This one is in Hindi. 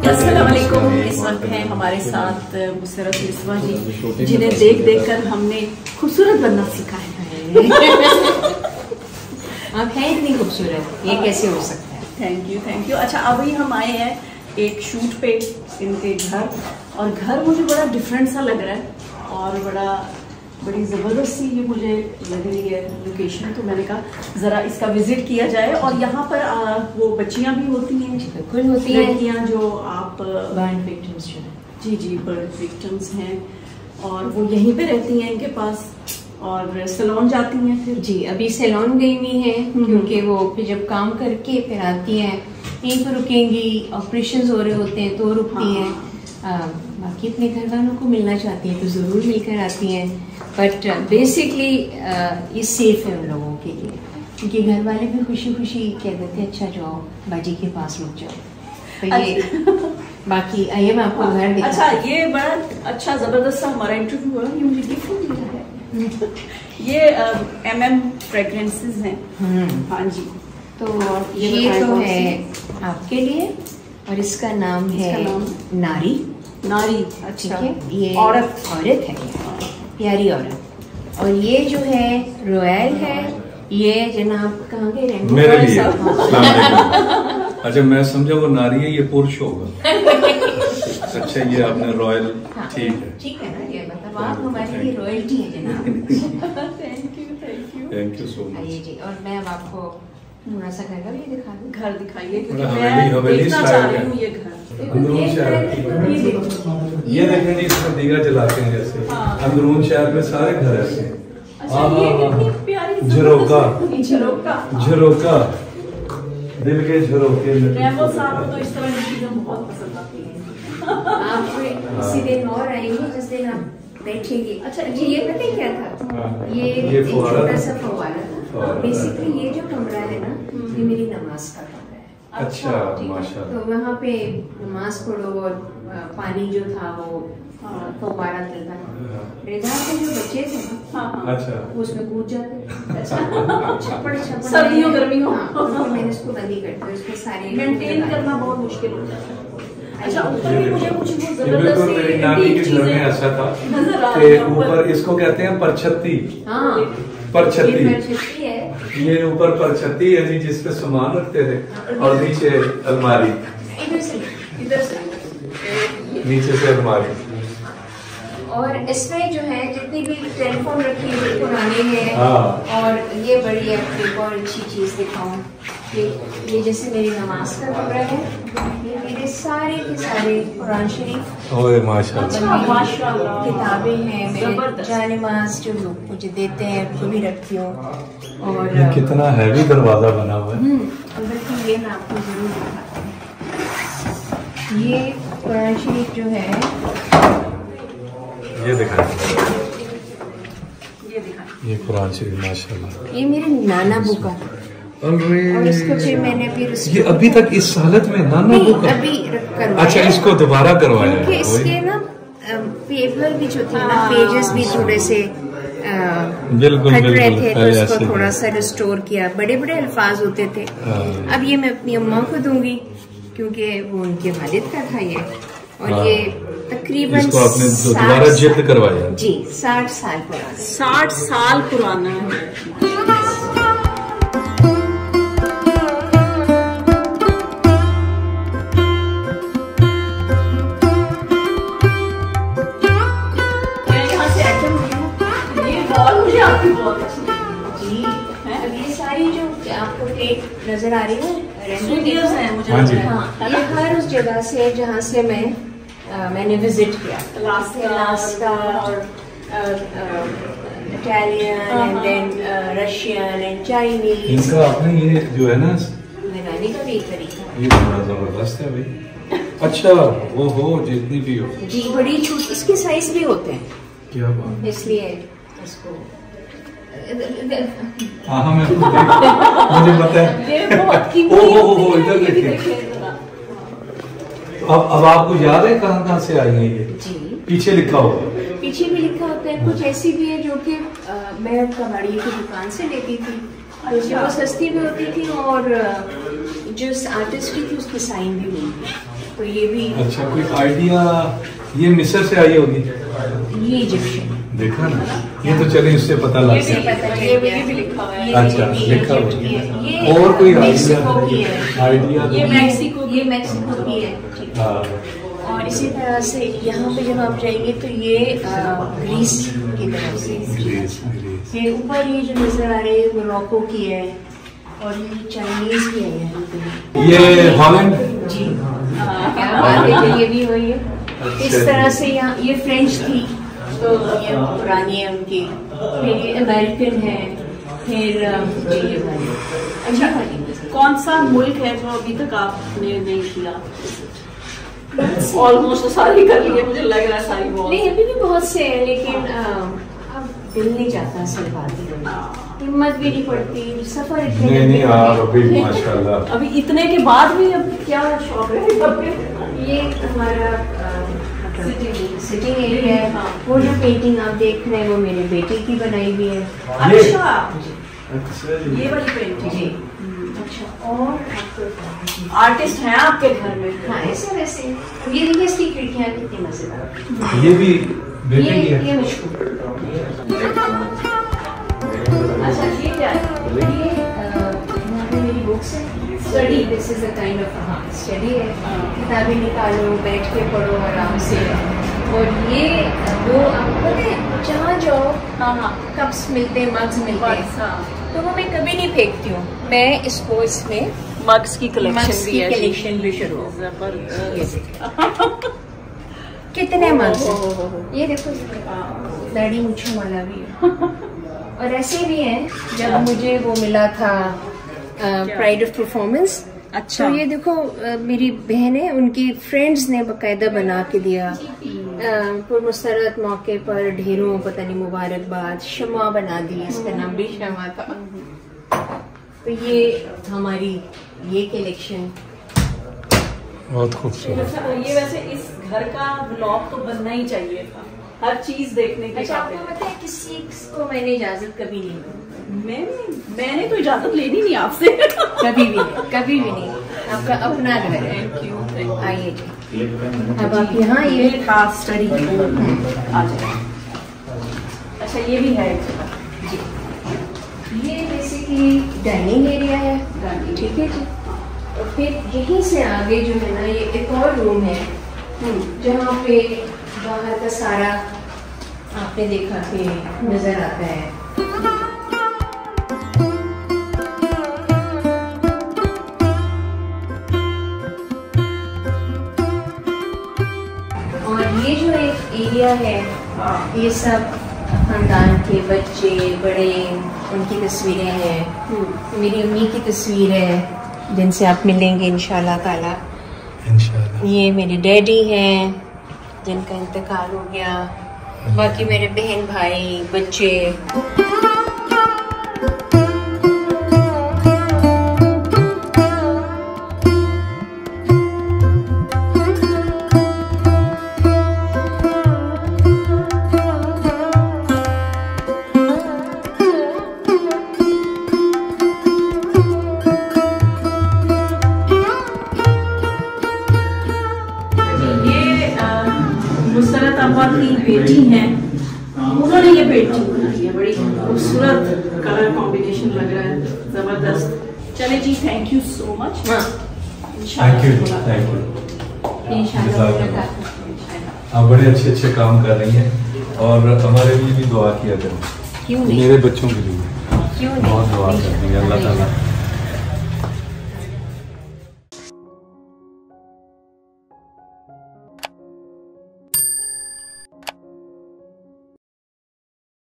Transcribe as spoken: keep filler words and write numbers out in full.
अस्सलाम वालेकुम। इस वक्त हैं हमारे साथ मुसरत मिसबा जी, जिन्हें देख देख कर हमने खूबसूरत बनना सीखा है। आप हैं इतनी खूबसूरत, ये कैसे हो सकता है? Thank you thank you. अच्छा, अभी हम आए हैं एक शूट पे इनके घर, और घर मुझे बड़ा डिफरेंट सा लग रहा है और बड़ा बड़ी ज़बरदस्त सी ये मुझे लग रही है लोकेशन। तो मैंने कहा ज़रा इसका विजिट किया जाए। और यहाँ पर आ, वो बच्चियाँ भी होती हैं, बिल्कुल होती हैं, लड़कियाँ जो आप बर्न विक्टिम्स जो है, जी जी बर्न विक्टिम्स हैं, और वो यहीं पे रहती हैं इनके पास और सैलून जाती हैं। फिर जी अभी सैलून गई हुई हैं, क्योंकि वो फिर जब काम करके फिर आती हैं, यहीं पर रुकेंगी, ऑपरेशंस हो रहे होते हैं तो रुकती हैं। हाँ। बाकी अपने घर वालों को मिलना चाहती हैं तो ज़रूर मिलकर आती हैं, बट बेसिकली ये सेफ है उन लोगों के लिए, क्योंकि घर वाले भी खुशी खुशी कह देते हैं अच्छा जाओ बाजी के पास रुक जाओ। तो ये बाकी आइए मैं आपको घर दिखाऊं। अच्छा, ये बड़ा अच्छा ज़बरदस्त सा हमारा इंटरव्यू हुआ, ये मुझे गिफ्ट मिला है। ये एम एम फ्रेग्रेंसेस हैं। हाँ जी, तो ये, ये तो है आपके लिए, और इसका नाम है नारी। नारी, अच्छा, ये औरत औरत है, प्यारी औरत। और ये जो है रॉयल है, ये जनाब कहाँ के रहने मेरे लिए। अच्छा, मैं समझा वो नारी है, ये पुरुष होगा। अच्छा, ये आपने रॉयल, ठीक है, ठीक है ना, ये मतलब आप हमारे लिए रॉयल्टी है जनाब। Thank you thank you thank you so much. आइए जी, और मैं अब आपको थोड़ा सा घर का भी दिखा दूं। घर दिखाइए, क्योंकि हवेली- मैं हवेली देखना स्टाइल चाह रही है। हूँ ये घर। अंदरून शहर, ये देखें जी, इसमें दीगा जलाते हैं जैसे। अंदरून शहर में सारे घर ऐसे हैं। अच्छा, ये कितनी प्यारी झरोका, झरोका झरोका, दिल के झरोके। रैमो साहब को तो इस तरह की चीजें बहुत पसंद आती हैं। आप किसी दिन और आएंगे जिस दिन आप बैठेंगे। अच्छा जी, ये पता है क्या था? ये ये एक फव्वारा छोटा था। सा फव्वारा था। बेसिकली ये जो कमरा है ना, ये मेरी नमाज का कमरा है। अच्छा, माशाल्लाह। तो वहाँ पे नमाज पढ़ो और पानी जो था वो फव्वारा चलता था। रेदार के जो बच्चे थे ना, अच्छा, वो उसमें कूद जाते। अच्छा, छप्पड़ छप्पड़ सर्दियों गर्मियों मैंने इसको बंदी करते, उसके सारे मेंटेन करना बहुत मुश्किल होता है। अच्छा, ऊपर भी मुझे कुछ वो ये जबरदस्त बिल्कुल मेरी नानी के घर में ऐसा था कि ऊपर इसको कहते हैं परछत्ती। हाँ, परछत्ती, ये परछत्ती है। ये ऊपर परछत्ती है जी, जिसपे सामान रखते थे, और नीचे अलमारी, इधर से इधर से नीचे से अलमारी। और इसमें जो है जितनी भी टेलीफोन रखी है पुराने हैं। हाँ। और ये बड़ी एक और अच्छी चीज दिखाऊं, ये ये जैसे मेरी नमाज का कमरा है, ये मेरे सारे के सारे कुरान शरीफ, ओए माशाल्लाह, माशाल्लाह, किताबें हैं, मेरे जबरदस्त। जानमाज जो लोग मुझे देते हैं वो भी रखती हूँ। और ये कितना हैवी दरवाजा बना हुआ है। अंदर की ये मैं आपको जरूर दिखाती हूँ। ये कुरान शरीफ जो है, ये दिखाएं, ये दिखा। ये कुरान शरीफ माशाल्लाह। ये मेरे नाना बुका था, और इसको फिर मैंने फिर ये अभी तक इस हालत में नाना बुक, अभी करवाया। अच्छा, इसको दोबारा करवाया है। क्योंकि इसके ना पेपर भी जो थे ना, पेजेस भी थोड़े से बिल्कुल फट रहे बिल्कुल थे, तो ऐसे इसको ही। थोड़ा सा रिस्टोर किया। बड़े बड़े अल्फाज होते थे। अब ये मैं अपनी अम्मा को दूंगी, क्योंकि वो उनके वालिद का था ये, और ये तकरीबन इसको आपने दोबारा जिल्द करवाया जी, साठ साल पुराना। साठ साल पुराना है। मैं यहाँ से आइटम ली हूँ, ये वॉल मुझे आपकी बहुत अच्छी लगी। जी, अब ये सारी जो आपको प्लेट नजर आ रही है, स्टूडियोज हैं मुझे हाँ जी। लग रहा है। हाँ, ये हर उस जगह से है जहाँ से मैं आ, मैंने विजिट किया। Alaska, अलास्का और Italian and then Russian and Chinese. इनका आपने ये जो है ना, बनाने का भी एक तरीका ये बड़ा जबरदस्त है भाई। अच्छा, वो हो जितनी भी हो, जी, बड़ी छोटी, इसके साइज भी होते हैं, क्या बात। इसलिए इसको हाँ हाँ, मैं खुद देख- मुझे पता है। ये बहुत ओ कीमती हो हो होती हो, है, इधर ये भी देखिए। देखिए जरा। अब अब आपको याद है कहाँ कहाँ से आई है ये? जी, पीछे लिखा हुआ है। पीछे भी लिखा होता है। कुछ ऐसी भी है जो कि अ, मैं कबाड़ी की दुकान से लेती थी, तो वो सस्ती भी होती थी, और अ, जो आर्टिस्ट की थी उसकी साइन भी हुई थी। तो ये भी अच्छा, कोई आइडिया ये मिस्र से आई होगी? ये इजिप्शियन देखा ना, ये तो चले इससे पता लग ये गया। पता चल गया, ये भी लिखा हुआ है। अच्छा, लिखा हुआ है। और कोई मेक्सिको की है, आइडिया? ये मैक्सिको ये मैक्सिको की है। हाँ, और इसी तरह से यहाँ पे जब आप जाएंगे तो ये ग्रीस की तरफ से, ग्रीस, ग्रीस। फिर ऊपर ये जो नजर आ रही है मोरक्को की है, और ये चाइनीज भी है यहाँ पे। ये हॉलैंड? जी, क्या बात है, तो ये भी वही है। इस तरह से यहाँ ये फ्रेंच थी, तो ये पुरानी है उनकी, फिर ये अमेरिकन है, फिर अ, ये वाली। अच्छा, कौन सा मुल्क है जो अभी तक आपने नहीं किया? ऑलमोस्ट सारी कर ली है, मुझे लग रहा है सारी बहुत। नहीं, अभी भी बहुत से हैं, लेकिन अ, अब दिल नहीं चाहता सिर्फ बातें करना, हिम्मत भी नहीं पड़ती, सफर इतने नहीं नहीं लंबे आप होते अभी हैं। माशाल्लाह। अभी इतने के बाद भी अब क्या शौक है? ये हमारा सिटिंग एरिया है। हाँ। वो जो पेंटिंग आप देख रहे हैं वो मेरे बेटे की बनाई हुई है। अच्छा, अच्छा जी। ये वाली पेंटिंग। जी, अच्छा। और आर्टिस्ट हैं आपके घर में? हाँ, ऐसे वैसे ये देखिए, इसकी खिड़कियाँ कितनी मजेदार। ये भी बेटे ये की है? ये मशहूर। अच्छा, ये क्या है? ये अ, यहाँ पे मेरी बुक्स है, study, this is a kind of हाँ स्टडी है। किताबें निकालो, बैठ के पढ़ो आराम से। और ये वो आपको पता है, जहाँ जाओ हाँ हाँ, कप्स मिलते हैं, मग्स मिलते हैं, अच्छा। तो वो मैं कभी नहीं फेंकती हूँ। मैं इसको इसमें मग्स की मग्स कलेक्शन की भी है जी। कलेक्शन भी शुरू हो। जबरदस्त। कितने मग्स हो, हो, हो, हैं, हो। ये देखो, दाढ़ी मूंछों वाला भी है। और ऐसे भी हैं, जब मुझे वो मिला था प्राइड ऑफ परफॉर्मेंस, अच्छा, तो ये देखो अ, मेरी बहन है, उनकी फ्रेंड्स ने बकायदा बना के दिया। पुरमसरत मौके पर ढेरों पता नहीं मुबारकबाद, शमा बना दी, इसका नाम भी शमा था। तो ये हमारी ये कलेक्शन बहुत खूबसूरत। अच्छा, ये वैसे इस घर का ब्लॉग तो बनना ही चाहिए था, हर चीज देखने के अच्छा, आपको काबिल। पता है किसी को मैंने इजाजत कभी नहीं दी, मैंने मैंने तो इजाजत लेनी नहीं आपसे। कभी भी नहीं, कभी भी नहीं। आपका अपना घर है। Thank you, thank you. आइए जी, अब आप यहाँ ये ये था स्टडी आ जाए। अच्छा, ये भी है एक जगह जी, ये बेसिकली डाइनिंग एरिया है, ठीक है जी। और फिर यहीं से आगे जो है ना, ये एक और रूम है जहाँ पे बाहर का सारा आपने देखा कि नजर आता है। और ये जो एक एरिया है, ये सब खानदान के बच्चे बड़े, उनकी तस्वीरें हैं। मेरी अम्मी की तस्वीर है जिनसे आप मिलेंगे इंशाल्लाह ताला। इंशाल्लाह। ये मेरे डैडी हैं जिनका इंतकाल हो गया। बाकी मेरे बहन भाई बच्चे। मुसरत अब्बा की बेटी हैं, उन्होंने ये पेंटिंग बनाई है। बड़ी खूबसूरत कलर कॉम्बिनेशन लग रहा है, जबरदस्त। चले जी, thank you so much. Thank you, thank you. इंशाल्लाह आप बड़े अच्छे अच्छे काम कर रही हैं और हमारे लिए भी दुआ किया करें। क्यों नहीं, मेरे बच्चों के लिए क्यों नहीं, बहुत दुआ करती है अल्लाह ताला